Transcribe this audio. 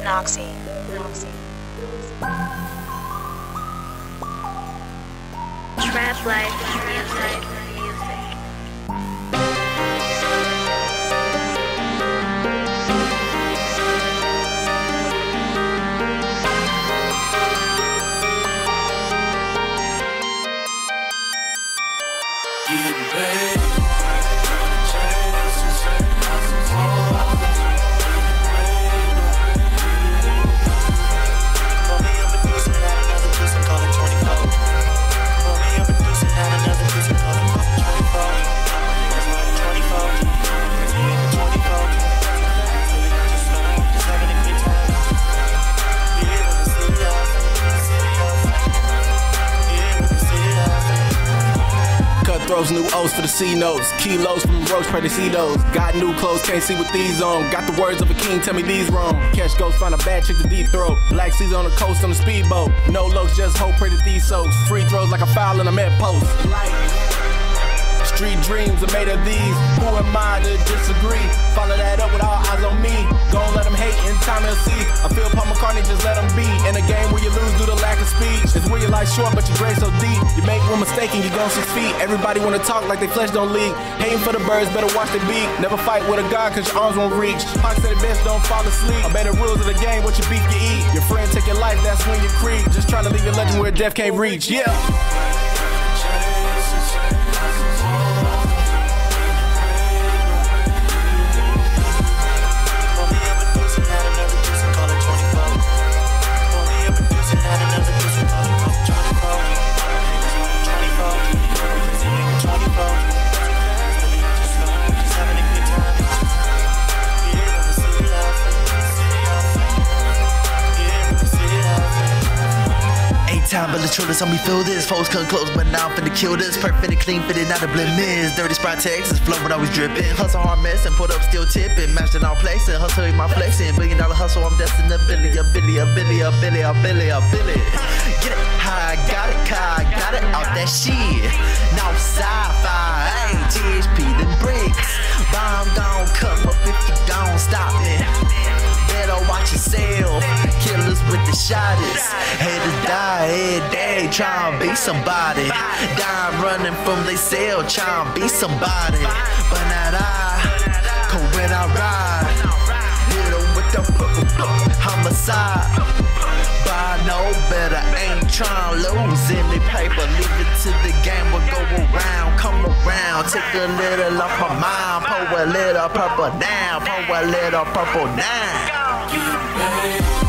Noxy. Trap life music. Getting paid. Cutthroats, new O's for the C notes. Kilos from Roach, pray to see those. Got new clothes, can't see with these on. Got the words of a king, tell me these wrong. Catch ghosts, find a bad chick to deep throat. Black seas on the coast on the speedboat. No looks, just hope, pray to these soaks. Free throws like a foul in a med post. Street dreams are made of these. Who am I to disagree? Follow that up with all eyes on me. Gon' let them hate in time they'll see. I feel Paul McCartney, just let them be. In a game where you lose due to lack of speech. It's where your life short, but your grade so deep. You make one mistake and you gon' 6 feet. Everybody wanna talk like they flesh don't leak. Hating for the birds, better watch their beak. Never fight with a god cause your arms won't reach. Pac said it best, don't fall asleep. Obey the rules of the game, what you beef you eat. Your friend take your life, that's when you creep. Just trying to leave your legend where death can't reach, yeah. But the truth is on me feel this. Foes come close, but now I'm finna kill this. Perfect and clean, fitted, not a blemish. Dirty Sprite Texas, flow when I was dripping. Hustle hard mess and put up still tipping. Matched in all places, hustle in my flexing. $1 billion hustle, I'm destined to Billy. Get it, how I got it, I got it off that shit. Now sci-fi, ain't THP, them bricks. Bomb gon' come up if you don't stop it. Better watch yourself, killers with the shotters. Haters die every day, tryna be somebody. Die running from they cell, tryna be somebody. But not I, cause when I ride, hit 'em with the homicide. But I know better, ain't tryna lose any paper. Leave it to the game, we'll go around, come around. Take a little off my mind, pour a little purple down, pour a little purple down. Getting paid.